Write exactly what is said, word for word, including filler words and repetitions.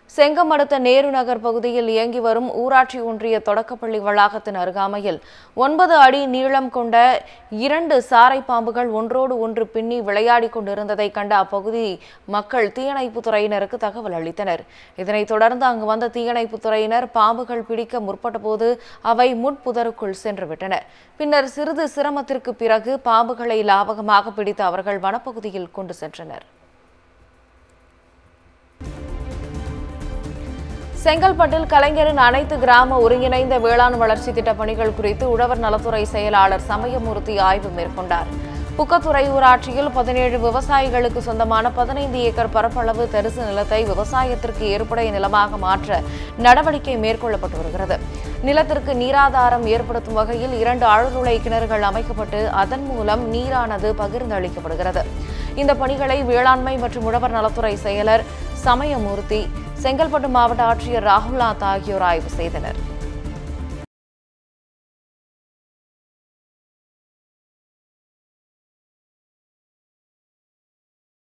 செங்கம் அடுத்த நேரு நகர் பகுதியில் இயங்கி வரும் ஊராட்சி ஒன்றிய தொடக்கப்பள்ளி வளாகத்தின் அருகாமையில் ஒன்பது அடி நீளம் கொண்ட இரண்டு சாரை பாம்புகள் ஒன்றோடு ஒன்று பின்னி விளையாடிக் கொண்டிருந்ததை கண்ட அப்பகுதி மக்கள் தீயணைப்புத் துறையினருக்கு தகவல் அளித்தனர். இதனைத் தொடர்ந்து அங்கு வந்த தீயணைப்புத் துறையினர் பாம்புகள் பிடிக்க முற்பட்டபோது அவை முட்புதருக்குள் சென்றுவிட்டன. பின்னர் சிறிது சிரமத்திற்கு பிறகு பாம்புகளை லாபகமாக பிடித்து அவர்கள் வனப்பகுதியில் கொண்டு சென்றனர். செங்கல்பட்டில் கலைஞரின் அனைத்து கிராம ஒருங்கிணைந்த வேளாண் வளர்ச்சி திட்ட பணிகள் குறித்து உழவர் நலத்துறை செயலாளர் சமயமூர்த்தி ஆய்வு மேற்கொண்டார். புக்கத்துறை ஊராட்சியில் பதினேழு விவசாயிகளுக்கு சொந்தமான பதினைந்து ஏக்கர் பரப்பளவு தரிசு நிலத்தை விவசாயத்திற்கு ஏற்புடைய நிலமாக மாற்ற நடவடிக்கை மேற்கொள்ளப்பட்டு வருகிறது. நிலத்திற்கு நீராதாரம் ஏற்படுத்தும் வகையில் இரண்டு ஆழ்துளை கிணறுகள் அமைக்கப்பட்டு அதன் மூலம் நீரானது பகிர்ந்து அளிக்கப்படுகிறது. இந்த பணிகளை வேளாண்மை மற்றும் உழவர் நலத்துறை செயலர் சமயமூர்த்தி, செங்கல்பட்டு மாவட்ட ஆட்சியர் ராகுல் ஆகியோர் ஆய்வு செய்தனர்.